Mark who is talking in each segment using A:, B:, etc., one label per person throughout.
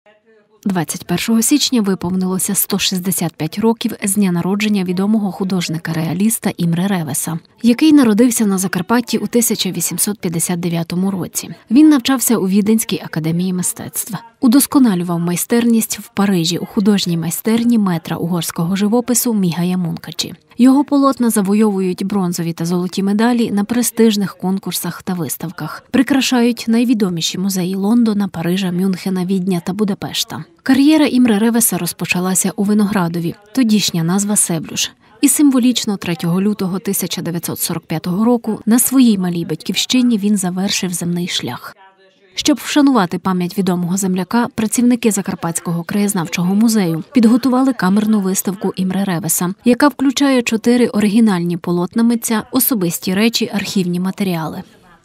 A: 21 січня виповнилося 165 років з дня народження відомого художника-реаліста Імре Ревеса, який народився на Закарпатті у 1859 році. Він навчався у Віденській академії мистецтва. Удосконалював майстерність в Парижі у художній майстерні метра угорського живопису Мігая Мункачі. Його полотна завойовують бронзові та золоті медалі на престижних конкурсах та виставках. Прикрашають найвідоміші музеї Лондона, Парижа, Мюнхена, Відня та Будапешта. Кар'єра Імре Ревеса розпочалася у Виноградові, тодішня назва Себлюж. І символічно 3 лютого 1945 року на своїй малій батьківщині він завершив земний шлях. Щоб вшанувати пам'ять відомого земляка, працівники Закарпатського краєзнавчого музею підготували камерну виставку Імре Ревеса, яка включає 4 оригінальні полотна митця, особисті речі, архівні матеріали.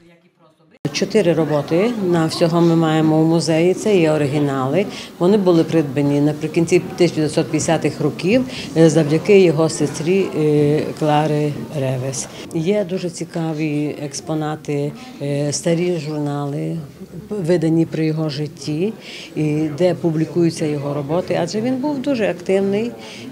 B: 4 роботи на всього ми маємо у музеї, це є оригінали. Вони були придбані наприкінці 1950-х років завдяки його сестрі Клари Ревес. Є дуже цікаві експонати, старі журнали, видані при його житті, де публікуються його роботи, адже він був дуже активний,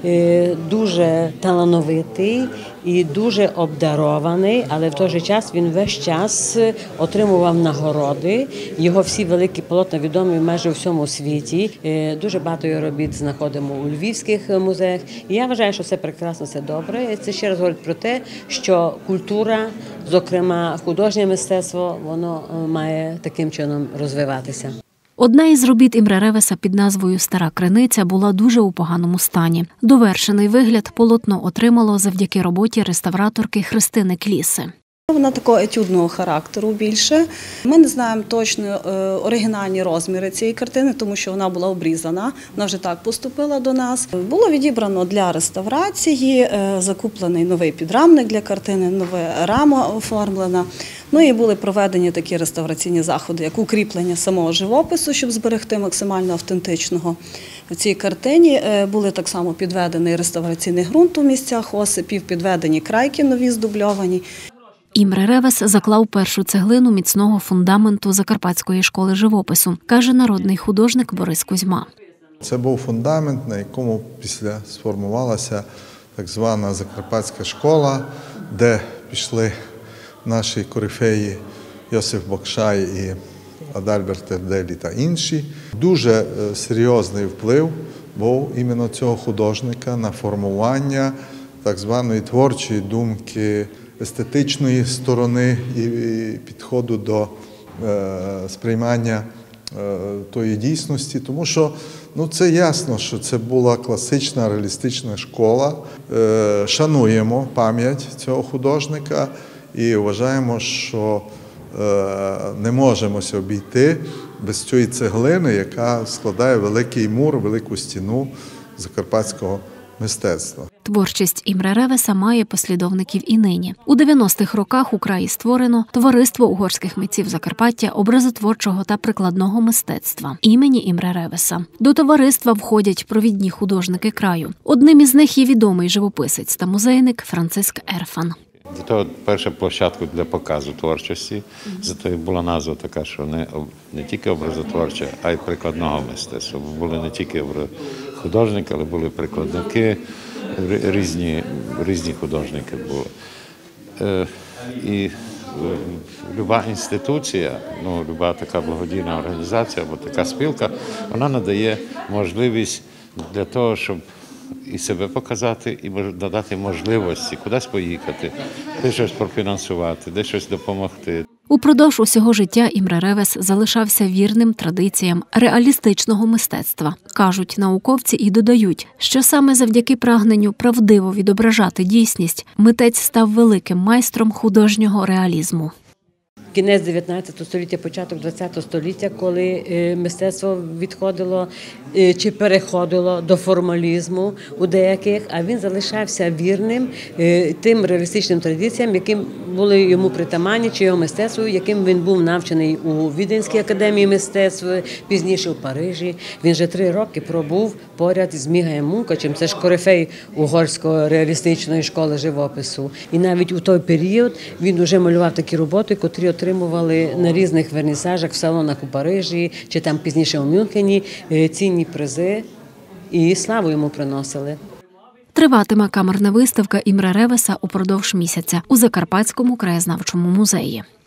B: дуже талановитий і дуже обдарований, але в той же час він весь час отримував нагороди. Його всі великі полотна відомі майже у всьому світі. Дуже багато його робіт знаходимо у львівських музеях. І я вважаю, що це прекрасно, це добре. Це ще раз говорить про те, що культура, зокрема художнє мистецтво, воно має таким чином розвиватися.
A: Одна із робіт Імре Ревеса під назвою «Стара криниця» була дуже у поганому стані. Довершений вигляд полотно отримало завдяки роботі реставраторки Христини Кліси.
C: Вона такого етюдного характеру більше. Ми не знаємо точно оригінальні розміри цієї картини, тому що вона була обрізана, вона вже так поступила до нас. Було відібрано для реставрації, закуплений новий підрамник для картини, нова рама оформлена. Ну і були проведені такі реставраційні заходи, як укріплення самого живопису, щоб зберегти максимально автентичного. В цій картині були так само підведений реставраційний ґрунт у місцях осипів, підведені крайки нові здубльовані.
A: Імре Ревес заклав першу цеглину міцного фундаменту Закарпатської школи живопису, каже народний художник Борис Кузьма.
D: Це був фундамент, на якому після сформувалася так звана Закарпатська школа, де пішли наші корифеї Йосиф Бокшай і Адальберт Терделі та інші. Дуже серйозний вплив був іменно цього художника на формування так званої творчої думки, естетичної сторони і підходу до сприймання тої дійсності, тому що це ясно, що це була класична реалістична школа. Шануємо пам'ять цього художника і вважаємо, що не можемо обійти без цієї цеглини, яка складає великий мур, велику стіну закарпатського мистецтва.
A: Творчість Імре Ревеса має послідовників і нині. У 90-х роках у краї створено Товариство угорських митців Закарпаття образотворчого та прикладного мистецтва імені Імре Ревеса. До товариства входять провідні художники краю. Одним із них є відомий живописець та музейник Франциск Ерфан.
E: Це перша площадка для показу творчості, зато і була назва така, що не тільки образотворча, а й прикладного мистецтва. Були не тільки художники, але були прикладники, різні художники були. І люба інституція, люба така благодійна організація або така спілка, вона надає можливість для того, щоб і себе показати, і надати можливості кудись поїхати, де щось профінансувати, де щось допомогти.
A: Упродовж усього життя Імре Ревес залишався вірним традиціям реалістичного мистецтва. Кажуть науковці і додають, що саме завдяки прагненню правдиво відображати дійсність митець став великим майстром художнього реалізму.
B: Кінець 19 століття, початок 20 століття, коли мистецтво відходило чи переходило до формалізму у деяких, а він залишався вірним тим реалістичним традиціям, були йому притаманні, чи його мистецтво, яким він був навчений у Віденській академії мистецтв, пізніше у Парижі. Він вже 3 роки пробув поряд з Мігаєм Мункачем, це ж корифей угорської реалістичної школи живопису. І навіть у той період він вже малював такі роботи, котрі отримували на різних вернісажах в салонах у Парижі, чи там пізніше у Мюнхені цінні призи і славу йому приносили.
A: Триватиме камерна виставка Імре Ревеса упродовж місяця у Закарпатському краєзнавчому музеї.